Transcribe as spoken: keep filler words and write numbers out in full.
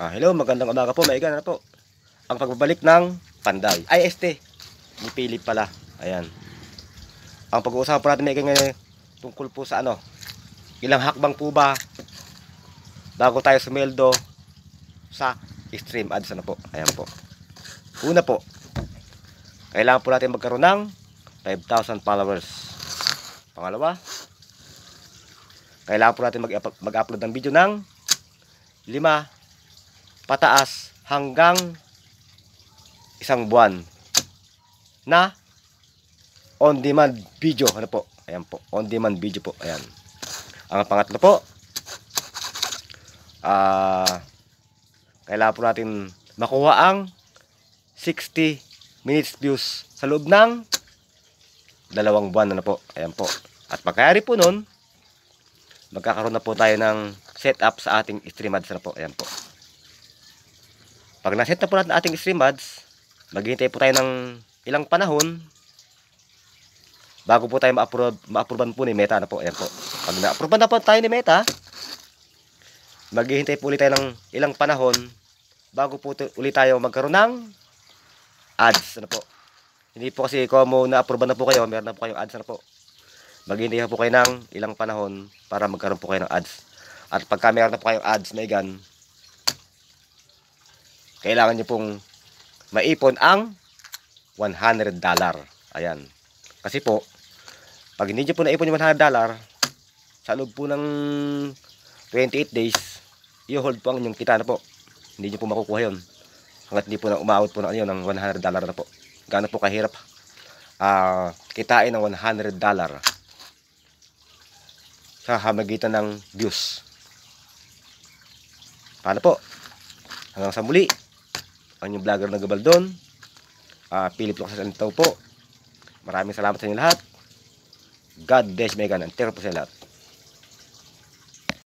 Ah, hello, magandang umaga po, maigan na po. Ang pagbabalik ng Panday. Ay, este. Ni Philip pala. Ayan. Ang pag-uusapan po natin maigan ngayon tungkol po sa ano. Ilang hakbang po ba bago tayo sumeldo sa stream ads ano po. Ayan po. Una po, kailangan po natin magkaroon ng five thousand followers. Pangalawa, kailangan po natin mag-upload ng video ng lima pataas hanggang isang buwan na on demand video. Ano po? Ayan po, on demand video po. Ayan. Ang pangatlo po, ah uh, kailangan po natin makuha ang sixty minutes views sa loob ng dalawang buwan. Ano po? Ayan po. At pagkayari po nun, magkakaroon na po tayo ng setup sa ating stream ads. Ano po? Ayan po. Pag na-set na po natin ating stream ads, maghihintay po tayo ng ilang panahon bago po tayo ma-approve, ma-approvean po ni Meta na po. Ayan po. Pag na-approve na po tayo ni Meta, maghihintay po ulit tayo ng ilang panahon bago po ulit tayo magkaroon ng ads. Ano po. Hindi po kasi kung na-approve na po kayo, meron na po kayong ads na po. Maghihintay po kayo ng ilang panahon para magkaroon po kayo ng ads. At pagka meron na po kayong ads, maigan, kailangan nyo pong maipon ang one hundred dollar. Ayan. Kasi po, pag hindi nyo po naipon yung one hundred dollar, sa loob po ng twenty-eight days, i-hold po ang inyong kita na po. Hindi nyo po makukuha yun. Hanggat hindi po na umawot po na ano ng one hundred dollar na po. Gaano po kahirap uh, kitain ng one hundred dollar sa hamagitan ng views. Paano po? Hanggang sa muli, ang yung vlogger na Gabaldon, uh, Philip Lucas po. Maraming salamat sa inyo lahat. God bless, Megan, and thank you po sa lahat.